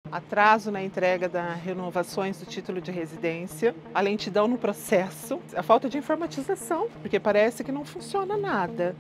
Atraso na entrega das renovações do título de residência, a lentidão no processo, a falta de informatização, porque parece que não funciona nada.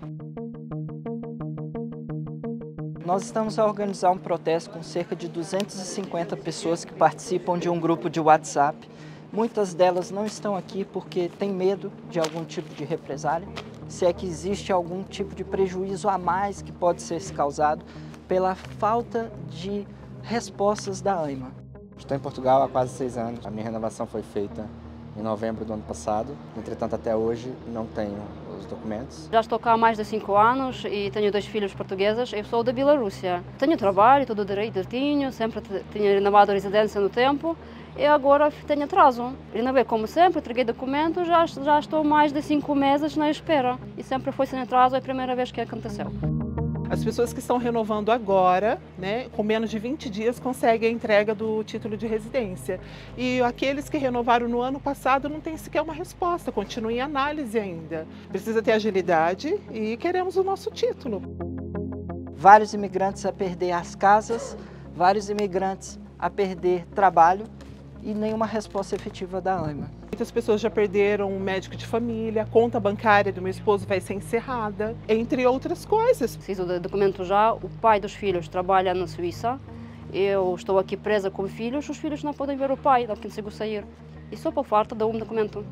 Nós estamos a organizar um protesto com cerca de 250 pessoas que participam de um grupo de WhatsApp. Muitas delas não estão aqui porque têm medo de algum tipo de represália, se é que existe algum tipo de prejuízo a mais que pode ser causado pela falta de respostas da AIMA. Estou em Portugal há quase 6 anos. A minha renovação foi feita em novembro do ano passado. Entretanto, até hoje não tenho os documentos. Já estou cá há mais de 5 anos e tenho 2 filhos portugueses. Eu sou da Bielorrússia. Tenho trabalho, tudo direitinho, sempre tinha renovado a residência no tempo e agora tenho atraso. Renovei como sempre, entreguei documentos, já estou mais de 5 meses na espera. E sempre foi sem atraso, é a primeira vez que aconteceu. As pessoas que estão renovando agora, com menos de 20 dias, conseguem a entrega do título de residência. E aqueles que renovaram no ano passado não têm sequer uma resposta, continuam em análise ainda. Precisa ter agilidade e queremos o nosso título. Vários imigrantes a perder as casas, vários imigrantes a perder trabalho e nenhuma resposta efetiva da AIMA. Muitas pessoas já perderam um médico de família, a conta bancária do meu esposo vai ser encerrada, entre outras coisas. Preciso de documento já, o pai dos filhos trabalha na Suíça, eu estou aqui presa com filhos, os filhos não podem ver o pai, não consigo sair. E só por falta de um documento.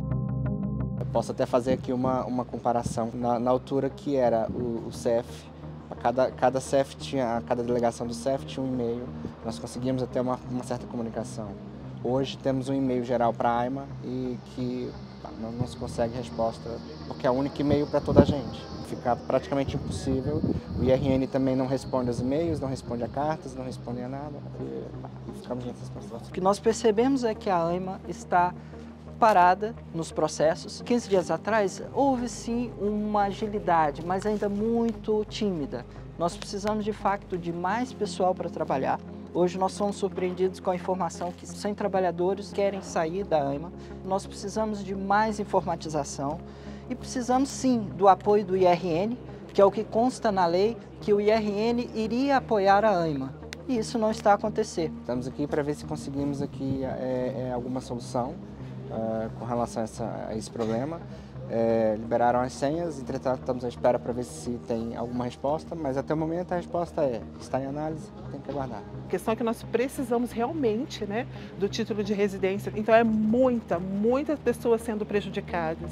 Eu posso até fazer aqui uma comparação. Na altura que era o CEF, cada CEF cada delegação do CEF tinha um e-mail, nós conseguíamos até uma certa comunicação. Hoje temos um e-mail geral para a AIMA e que não se consegue resposta, porque é o único e-mail para toda a gente. Fica praticamente impossível. O IRN também não responde aos e-mails, não responde a cartas, não responde a nada. E ficamos nessa situação. O que nós percebemos é que a AIMA está parada nos processos. 15 dias atrás houve sim uma agilidade, mas ainda muito tímida. Nós precisamos de fato de mais pessoal para trabalhar. Hoje nós somos surpreendidos com a informação que 100 trabalhadores querem sair da AIMA. Nós precisamos de mais informatização e precisamos sim do apoio do IRN, que é o que consta na lei, que o IRN iria apoiar a AIMA. E isso não está a acontecer. Estamos aqui para ver se conseguimos aqui alguma solução com relação a esse problema. Liberaram as senhas, entretanto estamos à espera para ver se tem alguma resposta, mas até o momento a resposta está em análise, tem que aguardar. A questão é que nós precisamos realmente do título de residência, então é muitas pessoas sendo prejudicadas.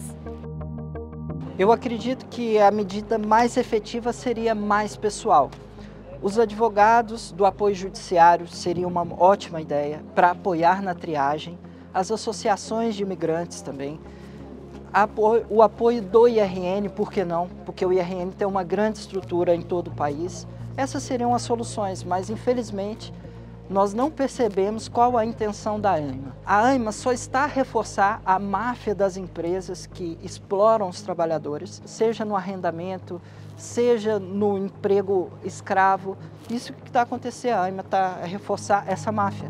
Eu acredito que a medida mais efetiva seria mais pessoal. Os advogados do apoio judiciário seria uma ótima ideia para apoiar na triagem, as associações de imigrantes também, o apoio do IRN, por que não? Porque o IRN tem uma grande estrutura em todo o país. Essas seriam as soluções, mas infelizmente nós não percebemos qual a intenção da AIMA. A AIMA só está a reforçar a máfia das empresas que exploram os trabalhadores, seja no arrendamento, seja no emprego escravo. Isso que está acontecendo, a AIMA está a reforçar essa máfia.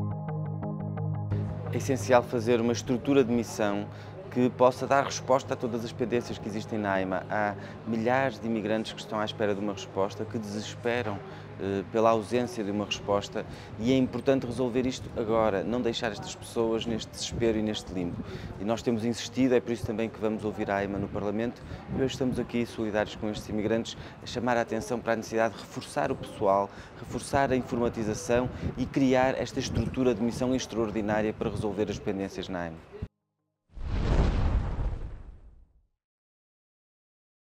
É essencial fazer uma estrutura de missão que possa dar resposta a todas as pendências que existem na AIMA. Há milhares de imigrantes que estão à espera de uma resposta, que desesperam pela ausência de uma resposta e é importante resolver isto agora, não deixar estas pessoas neste desespero e neste limbo. E nós temos insistido, é por isso também que vamos ouvir a AIMA no Parlamento e hoje estamos aqui solidários com estes imigrantes a chamar a atenção para a necessidade de reforçar o pessoal, reforçar a informatização e criar esta estrutura de missão extraordinária para resolver as pendências na AIMA.